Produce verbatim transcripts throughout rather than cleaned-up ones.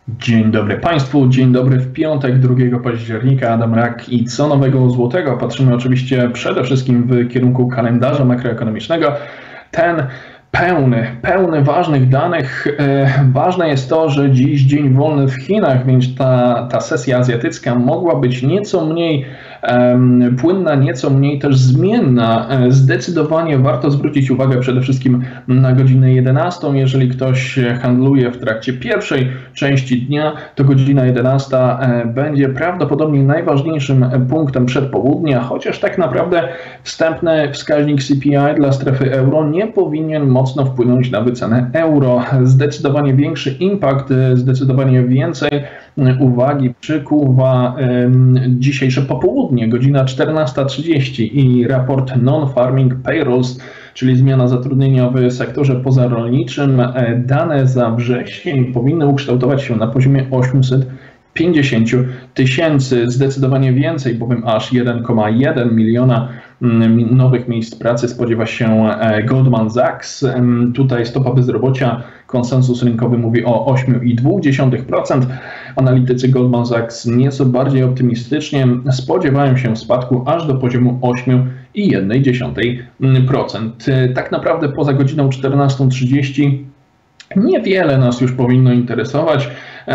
Dzień dobry Państwu, dzień dobry w piątek, drugiego października, Adam Rak i co nowego złotego. Patrzymy oczywiście przede wszystkim w kierunku kalendarza makroekonomicznego. Ten pełny, pełny ważnych danych. E, ważne jest to, że dziś dzień wolny w Chinach, więc ta, ta sesja azjatycka mogła być nieco mniej e, płynna, nieco mniej też zmienna. E, zdecydowanie warto zwrócić uwagę przede wszystkim na godzinę jedenastą. Jeżeli ktoś handluje w trakcie pierwszej części dnia, to godzina jedenasta e, będzie prawdopodobnie najważniejszym punktem przedpołudnia, chociaż tak naprawdę wstępny wskaźnik C P I dla strefy euro nie powinien mocno wpłynąć na wycenę euro. Zdecydowanie większy impact, zdecydowanie więcej uwagi przykuwa dzisiejsze popołudnie, godzina czternasta trzydzieści i raport Non-Farming Payrolls, czyli zmiana zatrudnienia w sektorze pozarolniczym. Dane za wrzesień powinny ukształtować się na poziomie osiemset pięćdziesiąt tysięcy, zdecydowanie więcej, bowiem aż jeden przecinek jeden miliona nowych miejsc pracy spodziewa się Goldman Sachs. Tutaj stopa bezrobocia, konsensus rynkowy mówi o osiem przecinek dwa procent. Analitycy Goldman Sachs nieco bardziej optymistycznie spodziewają się spadku aż do poziomu osiem przecinek jeden procent. Tak naprawdę poza godziną czternastą trzydzieści niewiele nas już powinno interesować.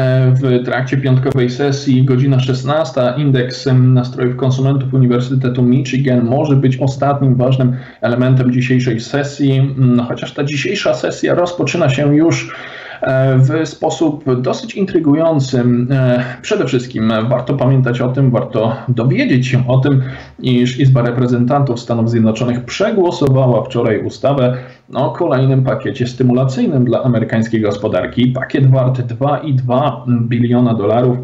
W trakcie piątkowej sesji godzina szesnasta indeks nastrojów konsumentów Uniwersytetu Michigan może być ostatnim ważnym elementem dzisiejszej sesji, chociaż ta dzisiejsza sesja rozpoczyna się już w sposób dosyć intrygujący. Przede wszystkim warto pamiętać o tym, warto dowiedzieć się o tym, iż Izba Reprezentantów Stanów Zjednoczonych przegłosowała wczoraj ustawę o kolejnym pakiecie stymulacyjnym dla amerykańskiej gospodarki. Pakiet wart dwa przecinek dwa biliona dolarów,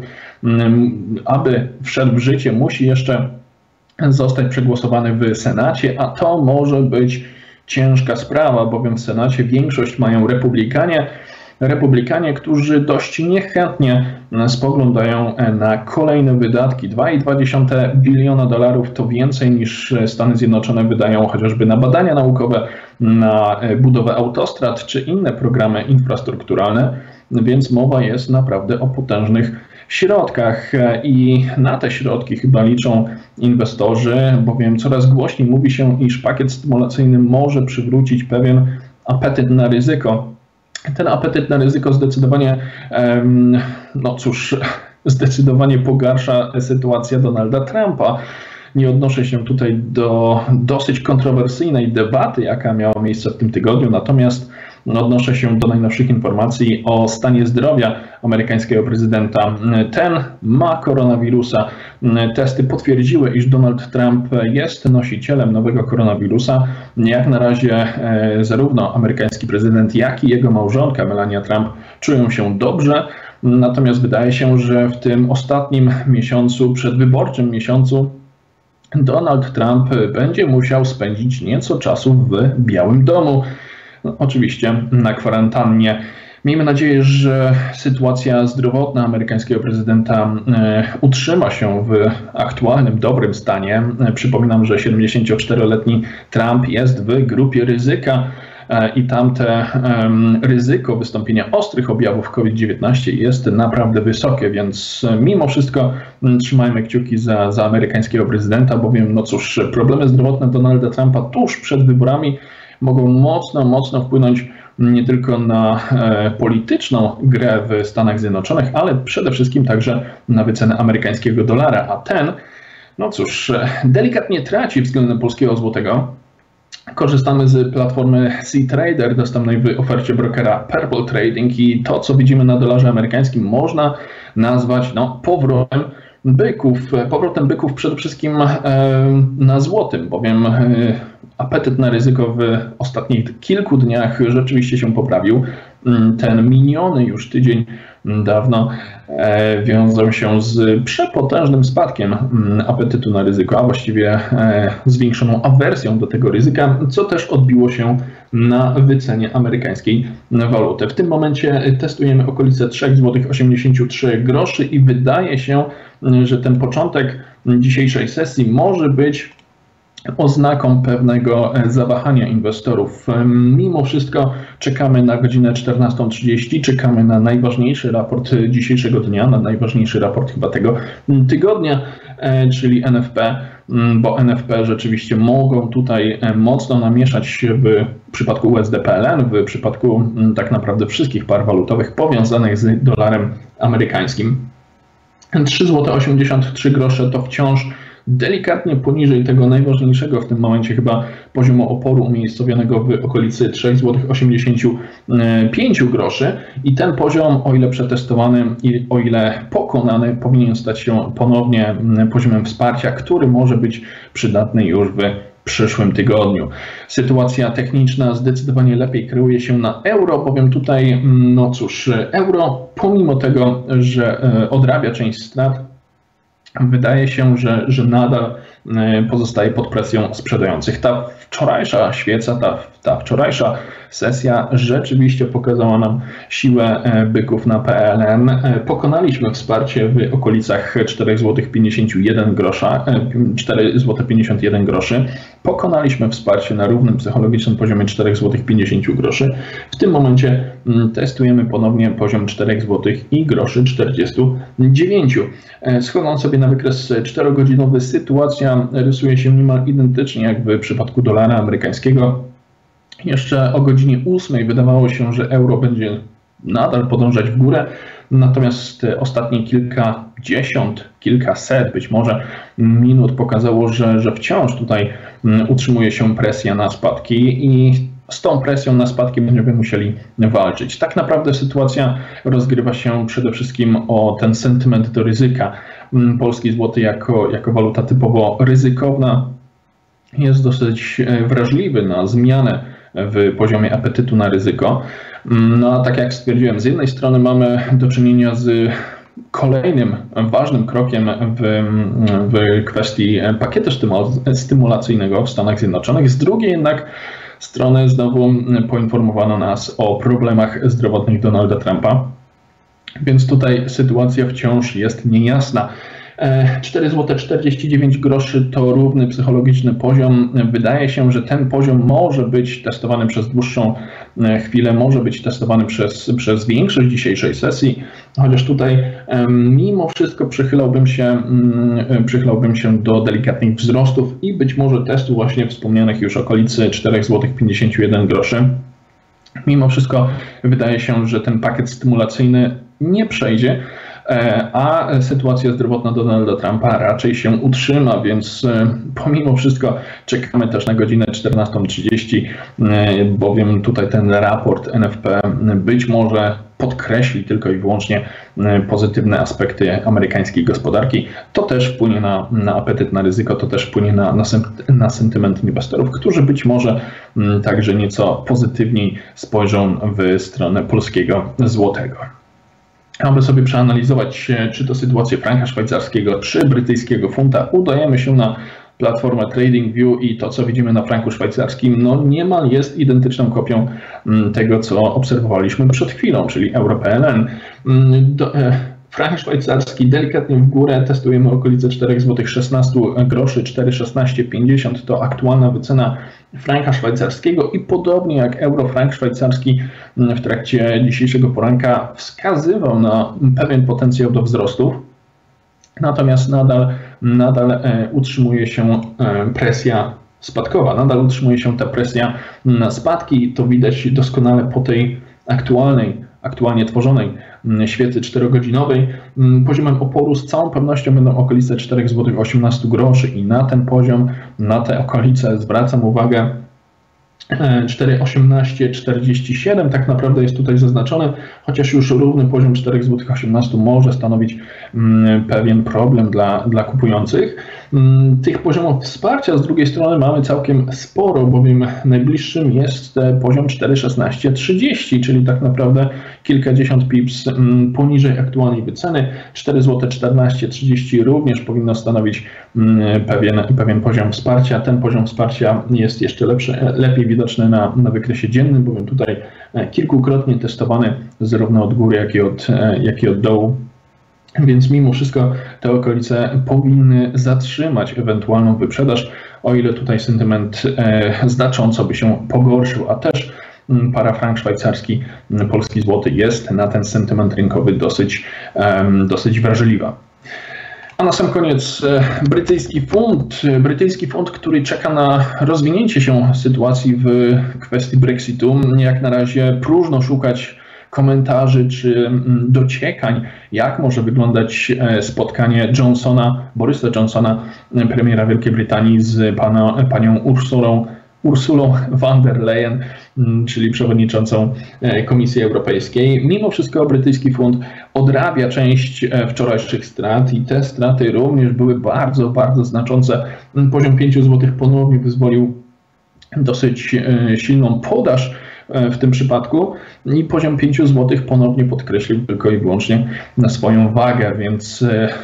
aby wszedł w życie, musi jeszcze zostać przegłosowany w Senacie, a to może być ciężka sprawa, bowiem w Senacie większość mają republikanie, Republikanie, którzy dość niechętnie spoglądają na kolejne wydatki. dwa przecinek dwa biliona dolarów to więcej niż Stany Zjednoczone wydają chociażby na badania naukowe, na budowę autostrad czy inne programy infrastrukturalne, więc mowa jest naprawdę o potężnych środkach i na te środki chyba liczą inwestorzy, bowiem coraz głośniej mówi się, iż pakiet stymulacyjny może przywrócić pewien apetyt na ryzyko. Ten apetyt na ryzyko zdecydowanie, no cóż, zdecydowanie pogarsza sytuacja Donalda Trumpa. Nie odnoszę się tutaj do dosyć kontrowersyjnej debaty, jaka miała miejsce w tym tygodniu, natomiast odnoszę się do najnowszych informacji o stanie zdrowia amerykańskiego prezydenta. Ten ma koronawirusa. Testy potwierdziły, iż Donald Trump jest nosicielem nowego koronawirusa. Jak na razie zarówno amerykański prezydent, jak i jego małżonka Melania Trump czują się dobrze. Natomiast wydaje się, że w tym ostatnim miesiącu, przedwyborczym miesiącu, Donald Trump będzie musiał spędzić nieco czasu w Białym Domu. No, oczywiście na kwarantannie. Miejmy nadzieję, że sytuacja zdrowotna amerykańskiego prezydenta utrzyma się w aktualnym, dobrym stanie. Przypominam, że siedemdziesięcioczteroletni Trump jest w grupie ryzyka i tamte ryzyko wystąpienia ostrych objawów COVID dziewiętnaście jest naprawdę wysokie, więc mimo wszystko trzymajmy kciuki za, za amerykańskiego prezydenta, bowiem no cóż, problemy zdrowotne Donalda Trumpa tuż przed wyborami mogą mocno, mocno wpłynąć nie tylko na e, polityczną grę w Stanach Zjednoczonych, ale przede wszystkim także na wycenę amerykańskiego dolara, a ten, no cóż, delikatnie traci względem polskiego złotego. Korzystamy z platformy C-Trader dostępnej w ofercie brokera Purple Trading i to, co widzimy na dolarze amerykańskim, można nazwać no, powrotem byków. Powrotem byków przede wszystkim e, na złotym, bowiem e, apetyt na ryzyko w ostatnich kilku dniach rzeczywiście się poprawił. Ten miniony już tydzień dawno e, wiązał się z przepotężnym spadkiem apetytu na ryzyko, a właściwie e, zwiększoną awersją do tego ryzyka, co też odbiło się na wycenie amerykańskiej waluty. W tym momencie testujemy okolice trzy złote osiemdziesiąt trzy groszy i wydaje się, że ten początek dzisiejszej sesji może być oznaką pewnego zawahania inwestorów. Mimo wszystko czekamy na godzinę czternastą trzydzieści, czekamy na najważniejszy raport dzisiejszego dnia, na najważniejszy raport chyba tego tygodnia, czyli N F P, bo N F P rzeczywiście mogą tutaj mocno namieszać się w przypadku U S D P L N, w przypadku tak naprawdę wszystkich par walutowych powiązanych z dolarem amerykańskim. trzy złote osiemdziesiąt trzy grosze to wciąż delikatnie poniżej tego najważniejszego w tym momencie chyba poziomu oporu umiejscowionego w okolicy trzy złote osiemdziesiąt pięć groszy i ten poziom, o ile przetestowany i o ile pokonany, powinien stać się ponownie poziomem wsparcia, który może być przydatny już w przyszłym tygodniu. Sytuacja techniczna zdecydowanie lepiej kreuje się na euro, bowiem tutaj, no cóż, euro pomimo tego, że odrabia część strat, wydaje się, że, że nadal pozostaje pod presją sprzedających. Ta wczorajsza świeca, ta, ta wczorajsza sesja rzeczywiście pokazała nam siłę byków na P L N. Pokonaliśmy wsparcie w okolicach cztery złote pięćdziesiąt jeden grosza, cztery złote pięćdziesiąt jeden groszy. Pokonaliśmy wsparcie na równym psychologicznym poziomie cztery złote pięćdziesiąt groszy. W tym momencie testujemy ponownie poziom cztery złote i groszy czterdzieści dziewięć. Schodząc sobie na wykres czterogodzinowy, sytuacja rysuje się niemal identycznie jak w przypadku dolara amerykańskiego. Jeszcze o godzinie ósmej wydawało się, że euro będzie nadal podążać w górę, natomiast ostatnie kilkadziesiąt, kilkaset być może minut pokazało, że, że wciąż tutaj utrzymuje się presja na spadki i z tą presją na spadki będziemy musieli walczyć. Tak naprawdę sytuacja rozgrywa się przede wszystkim o ten sentyment do ryzyka. Polski złoty jako, jako waluta typowo ryzykowna jest dosyć wrażliwy na zmianę w poziomie apetytu na ryzyko. No a tak jak stwierdziłem, z jednej strony mamy do czynienia z kolejnym ważnym krokiem w, w kwestii pakietu stymulacyjnego w Stanach Zjednoczonych, z drugiej jednak strony znowu poinformowano nas o problemach zdrowotnych Donalda Trumpa, więc tutaj sytuacja wciąż jest niejasna. cztery złote czterdzieści dziewięć groszy to równy psychologiczny poziom. Wydaje się, że ten poziom może być testowany przez dłuższą chwilę, może być testowany przez, przez większość dzisiejszej sesji, chociaż tutaj mimo wszystko przychylałbym się, przychylałbym się do delikatnych wzrostów i być może testu właśnie wspomnianych już okolicy cztery złote pięćdziesiąt jeden groszy. Mimo wszystko wydaje się, że ten pakiet stymulacyjny nie przejdzie, a sytuacja zdrowotna Donalda Trumpa raczej się utrzyma, więc pomimo wszystko czekamy też na godzinę czternastą trzydzieści, bowiem tutaj ten raport N F P być może podkreśli tylko i wyłącznie pozytywne aspekty amerykańskiej gospodarki. To też wpłynie na, na apetyt na ryzyko, to też wpłynie na, na, na sentyment inwestorów, którzy być może także nieco pozytywniej spojrzą w stronę polskiego złotego. Aby sobie przeanalizować, czy to sytuację franka szwajcarskiego, czy brytyjskiego funta, udajemy się na platformę TradingView i to, co widzimy na franku szwajcarskim, no niemal jest identyczną kopią tego, co obserwowaliśmy przed chwilą, czyli euro P L N. Do, e, frank szwajcarski delikatnie w górę, testujemy okolice cztery złote szesnaście groszy, cztery szesnaście pięćdziesiąt to aktualna wycena franka szwajcarskiego i podobnie jak euro, frank szwajcarski w trakcie dzisiejszego poranka wskazywał na pewien potencjał do wzrostów, natomiast nadal, nadal utrzymuje się presja spadkowa, nadal utrzymuje się ta presja na spadki, to widać doskonale po tej aktualnej aktualnie tworzonej świecy czterogodzinowej. Poziomem oporu z całą pewnością będą okolice cztery złote osiemnaście groszy i na ten poziom, na te okolice zwracam uwagę. cztery osiemnaście czterdzieści siedem tak naprawdę jest tutaj zaznaczony, chociaż już równy poziom cztery złote osiemnaście może stanowić pewien problem dla, dla kupujących. Tych poziomów wsparcia z drugiej strony mamy całkiem sporo, bowiem najbliższym jest poziom cztery szesnaście trzydzieści, czyli tak naprawdę kilkadziesiąt pips poniżej aktualnej wyceny. cztery złote czternaście trzydzieści również powinno stanowić pewien, pewien poziom wsparcia. Ten poziom wsparcia jest jeszcze lepszy, lepiej widoczny na, na wykresie dziennym, bowiem tutaj kilkukrotnie testowany zarówno od góry, jak i od, jak i od dołu. Więc mimo wszystko te okolice powinny zatrzymać ewentualną wyprzedaż, o ile tutaj sentyment znacząco by się pogorszył, a też para frank szwajcarski, polski złoty jest na ten sentyment rynkowy dosyć, dosyć wrażliwa. A na sam koniec brytyjski funt, brytyjski funt, który czeka na rozwinięcie się sytuacji w kwestii Brexitu. Jak na razie próżno szukać komentarzy czy dociekań, jak może wyglądać spotkanie Johnsona, Borysa Johnsona, premiera Wielkiej Brytanii, z pana, panią Ursulą Ursulą von der Leyen, czyli przewodniczącą Komisji Europejskiej. Mimo wszystko brytyjski funt odrabia część wczorajszych strat i te straty również były bardzo, bardzo znaczące. Poziom pięć złotych ponownie wyzwolił dosyć silną podaż w tym przypadku i poziom pięć złotych ponownie podkreślił tylko i wyłącznie na swoją wagę, więc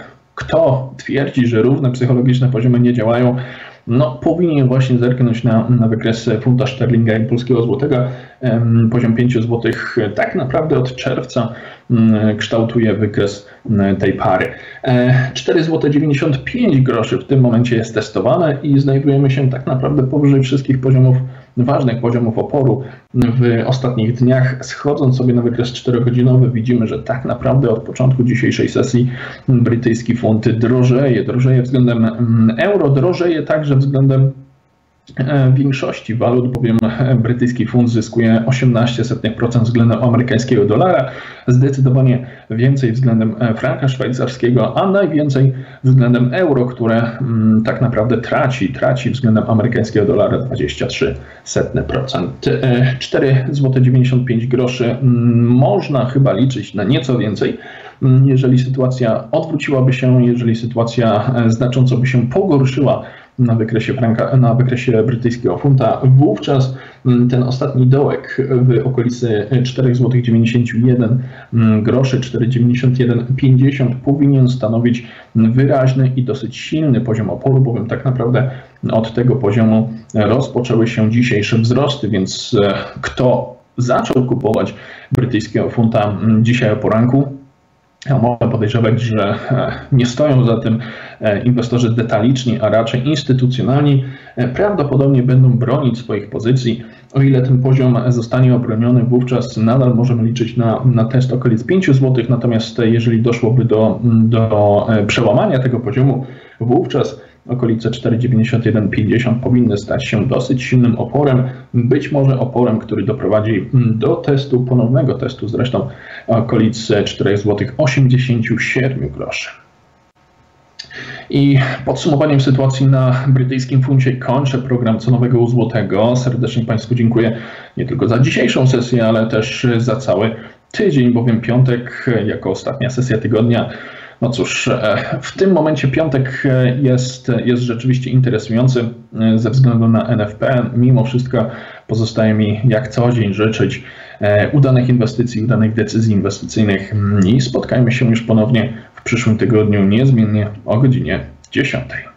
kto twierdzi, że równe psychologiczne poziomy nie działają, no powinien właśnie zerknąć na, na wykres funta szterlinga i polskiego złotego. Poziom pięć złotych tak naprawdę od czerwca kształtuje wykres tej pary. cztery złote dziewięćdziesiąt pięć groszy w tym momencie jest testowane i znajdujemy się tak naprawdę powyżej wszystkich poziomów, ważnych poziomów oporu w ostatnich dniach. Schodząc sobie na wykres czterogodzinowy, widzimy, że tak naprawdę od początku dzisiejszej sesji brytyjski funt drożeje. Drożeje względem euro, drożeje także względem większości walut, bowiem brytyjski funt zyskuje osiemnaście procent względem amerykańskiego dolara, zdecydowanie więcej względem franka szwajcarskiego, a najwięcej względem euro, które tak naprawdę traci, traci względem amerykańskiego dolara dwadzieścia trzy procent. cztery złote dziewięćdziesiąt pięć groszy można chyba liczyć na nieco więcej, jeżeli sytuacja odwróciłaby się, jeżeli sytuacja znacząco by się pogorszyła na wykresie franka, na wykresie brytyjskiego funta, wówczas ten ostatni dołek w okolicy cztery złote dziewięćdziesiąt jeden groszy, cztery dziewięćdziesiąt jeden pięćdziesiąt powinien stanowić wyraźny i dosyć silny poziom oporu, bowiem tak naprawdę od tego poziomu rozpoczęły się dzisiejsze wzrosty, więc kto zaczął kupować brytyjskiego funta dzisiaj o poranku, ja mogę podejrzewać, że nie stoją za tym inwestorzy detaliczni, a raczej instytucjonalni. Prawdopodobnie będą bronić swoich pozycji. O ile ten poziom zostanie obroniony, wówczas nadal możemy liczyć na, na test okolic pięć złotych, natomiast jeżeli doszłoby do, do przełamania tego poziomu, wówczas okolice cztery dziewięćdziesiąt jeden pięćdziesiąt powinny stać się dosyć silnym oporem, być może oporem, który doprowadzi do testu, ponownego testu zresztą okolic cztery złote osiemdziesiąt siedem groszy. I podsumowaniem sytuacji na brytyjskim funcie kończę program cenowego u złotego. Serdecznie Państwu dziękuję nie tylko za dzisiejszą sesję, ale też za cały tydzień, bowiem piątek jako ostatnia sesja tygodnia. No cóż, w tym momencie piątek jest, jest rzeczywiście interesujący ze względu na N F P. Mimo wszystko pozostaje mi jak co dzień życzyć udanych inwestycji, udanych decyzji inwestycyjnych i spotkajmy się już ponownie w przyszłym tygodniu niezmiennie o godzinie dziesiątej.